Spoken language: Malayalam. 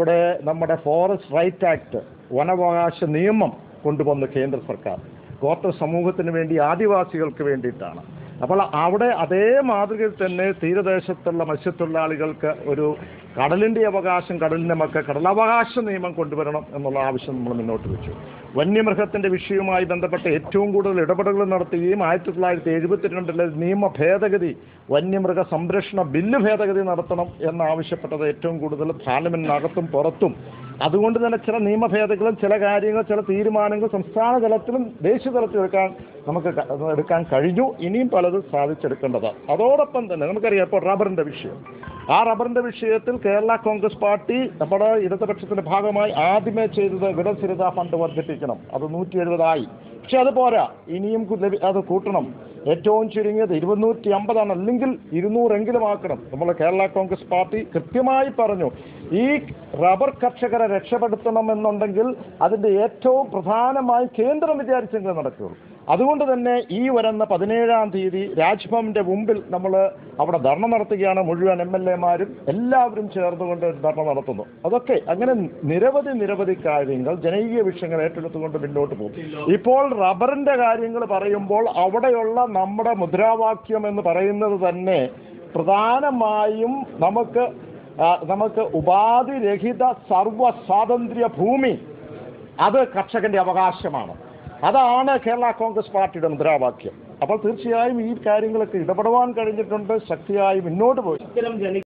അവിടെ നമ്മുടെ ഫോറസ്റ്റ് റൈറ്റ് ആക്ട്, വനാവകാശ നിയമം കൊണ്ടുവന്ന് കേന്ദ്ര സർക്കാർ ഗോത്ര സമൂഹത്തിന് വേണ്ടി, ആദിവാസികൾക്ക് വേണ്ടിയിട്ടാണ്. അപ്പോൾ അവിടെ അതേ മാതൃകയിൽ തന്നെ തീരദേശത്തുള്ള മത്സ്യത്തൊഴിലാളികൾക്ക് ഒരു കടലിൻ്റെ അവകാശം, കടലിൻ്റെ മക്കൾ കടലവകാശ നിയമം കൊണ്ടുവരണം എന്നുള്ള ആവശ്യം നമ്മൾ മുന്നോട്ട് വെച്ചു. വന്യമൃഗത്തിൻ്റെ വിഷയവുമായി ബന്ധപ്പെട്ട് ഏറ്റവും കൂടുതൽ ഇടപെടലുകൾ നടത്തുകയും 1972 നിയമ ഭേദഗതി, വന്യമൃഗ സംരക്ഷണ ബില്ല് ഭേദഗതി നടത്തണം എന്നാവശ്യപ്പെട്ടത് ഏറ്റവും കൂടുതൽ പാർലമെന്റിനകത്തും പുറത്തും. അതുകൊണ്ട് തന്നെ ചില നിയമ ഭേദഗതികളും ചില കാര്യങ്ങൾ, ചില തീരുമാനങ്ങൾ സംസ്ഥാന തലത്തിലും ദേശീയ തലത്തിലും എടുക്കാൻ കഴിഞ്ഞു. ഇനിയും പലതും സാധിച്ചെടുക്കേണ്ടതാണ്. അതോടൊപ്പം തന്നെ നമുക്കറിയാം ഇപ്പോൾ റബ്ബറിൻ്റെ വിഷയം. ആ റബ്ബറിൻ്റെ വിഷയത്തിൽ കേരള കോൺഗ്രസ് പാർട്ടി നമ്മുടെ ഇടതുപക്ഷത്തിൻ്റെ ഭാഗമായി ആദ്യമേ ചെയ്തത് വിടസ്ഥിരതാ ഫണ്ട് വർദ്ധിപ്പിക്കണം. അത് 170 പക്ഷെ അത് പോരാ, ഇനിയും അത് കൂട്ടണം. ഏറ്റവും ചുരുങ്ങിയത് 250 അല്ലെങ്കിൽ 200 ആക്കണം. നമ്മൾ കേരള കോൺഗ്രസ് പാർട്ടി കൃത്യമായി പറഞ്ഞു, ഈ റബ്ബർ കർഷകരെ രക്ഷപ്പെടുത്തണമെന്നുണ്ടെങ്കിൽ അതിൻ്റെ ഏറ്റവും പ്രധാനമായി കേന്ദ്രം വിചാരിച്ചെങ്കിലും നടക്കുകയുള്ളൂ. അതുകൊണ്ട് തന്നെ ഈ വരുന്ന 17-ാം തീയതി രാജ്ഭവന്റെ മുമ്പിൽ നമ്മൾ അവിടെ ധർണ നടത്തുകയാണ്. മുഴുവൻ MLA-മാരും എല്ലാവരും ചേർന്നുകൊണ്ട് ധർണ നടത്തുന്നു. അതൊക്കെ അങ്ങനെ നിരവധി കാര്യങ്ങൾ, ജനകീയ വിഷയങ്ങൾ ഏറ്റെടുത്തുകൊണ്ട് മുന്നോട്ട് പോകും. ഇപ്പോൾ റബ്ബറിൻ്റെ കാര്യങ്ങൾ പറയുമ്പോൾ അവിടെയുള്ള നമ്മുടെ മുദ്രാവാക്യം എന്ന് പറയുന്നത് തന്നെ പ്രധാനമായും നമുക്ക് ഉപാധിരഹിത സർവ്വ സ്വാതന്ത്ര്യ ഭൂമി, അത് കർഷകന്റെ അവകാശമാണ്. അതാണ് കേരള കോൺഗ്രസ് പാർട്ടിയുടെ മുദ്രാവാക്യം. അപ്പോൾ തീർച്ചയായും ഈ കാര്യങ്ങളൊക്കെ ഇടപെടുവാൻ കഴിഞ്ഞിട്ടുണ്ട്. ശക്തിയായി മുന്നോട്ട് പോയി